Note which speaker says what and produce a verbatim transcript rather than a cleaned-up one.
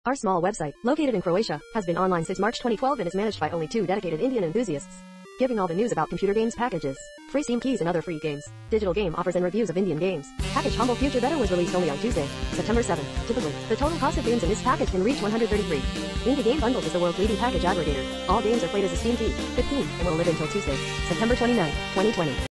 Speaker 1: Our small website, located in Croatia, has been online since March twenty twelve and is managed by only two dedicated Indian enthusiasts, giving all the news about computer games packages, free Steam keys and other free games, digital game offers and reviews of Indian games. Package Humble Future Better was released only on Tuesday, September seventh. Typically, the total cost of games in this package can reach one hundred thirty-three. Indie Game Bundles is the world's leading package aggregator. All games are played as a Steam key, fifteen, and will live until Tuesday, September twenty-ninth, twenty twenty.